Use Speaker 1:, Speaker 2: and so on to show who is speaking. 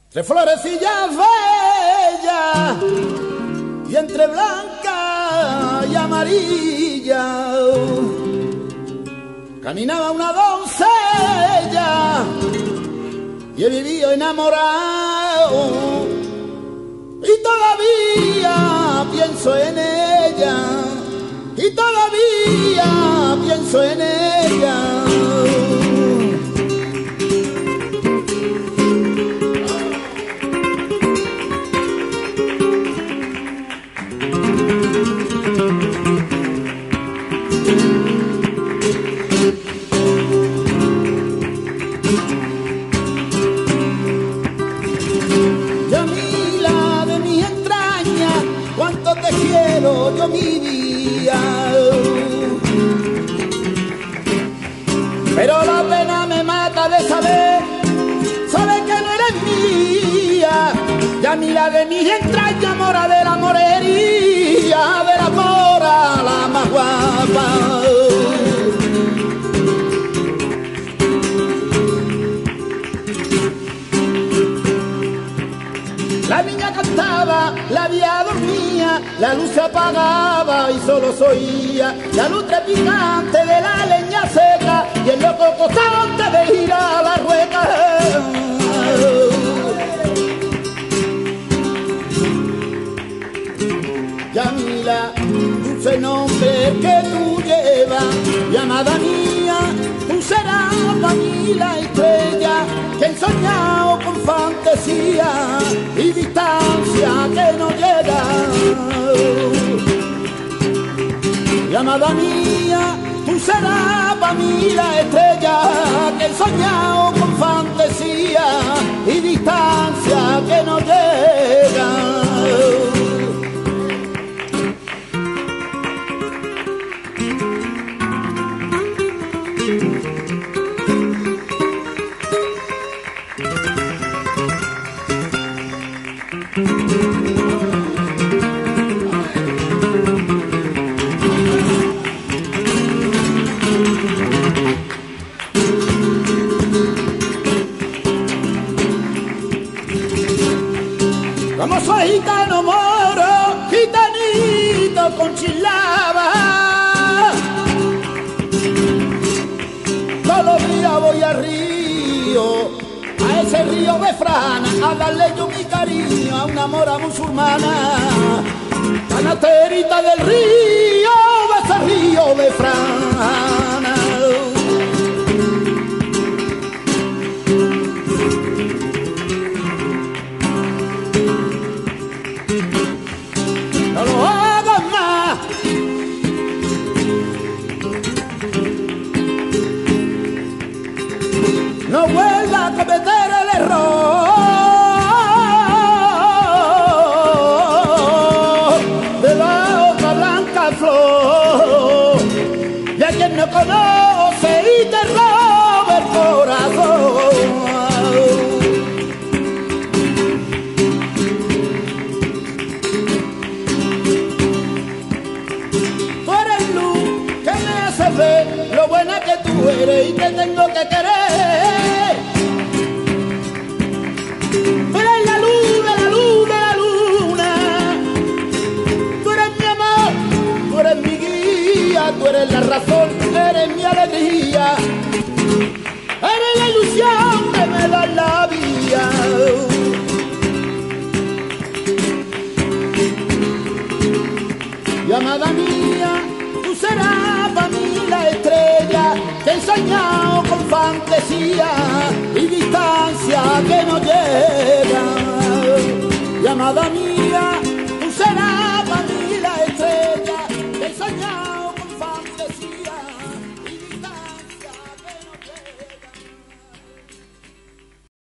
Speaker 1: Tres florecillas bellas y entre blanca y amarilla caminaba una doncella y he vivido enamorado y todavía pienso en ella y todavía pienso en ella. Yo mi vida, pero la pena me mata de saber que no eres mía. Yamila de mis entrañas, mora de la morería, de la mora la más guapa. La niña cantaba, la vía dormía, la luz se apagaba y solo se oía la luz trepidante de la leña seca y el loco constante de ir a la rueca. Yamila, dulce nombre que tú llevas, y amada mía, tú serás para mí la estrella que he soñado con fantasía y distancia que no llega. Y amada mía, tú serás para mí la estrella que he soñado con fantasía y distancia que no llega. Como soy gitano moro, gitanito con chilaba, todos los días voy al río, a ese río de Frana, a darle yo mi cariño a una mora musulmana, canasterita del río, de ese río de Frana. No lo hagas más. No vuelva a cometer el error de la hoja blanca flor. Y a quien no conoce y te roba el corazón. Lo buena que tú eres y que tengo que querer. Tú eres la luz de la luz de la luna. Tú eres mi amor, tú eres mi guía, tú eres la razón, eres mi alegría. Eres la ilusión que me da la vida. Y amada mía, tú serás para mí la estrella que he soñado con fantasía y distancia que no llega. Y amada mía,